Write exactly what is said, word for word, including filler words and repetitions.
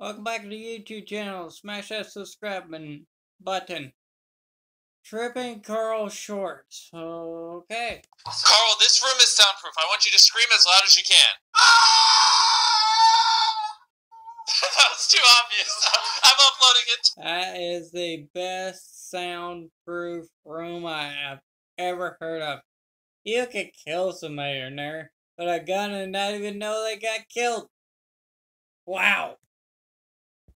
Welcome back to the YouTube channel. Smash that subscribe button. Tripping Karl shorts. Okay. Karl, this room is soundproof. I want you to scream as loud as you can. That was too obvious. I'm uploading it. That is the best soundproof room I have ever heard of. You could kill somebody in there with a gun and not even know they got killed. Wow.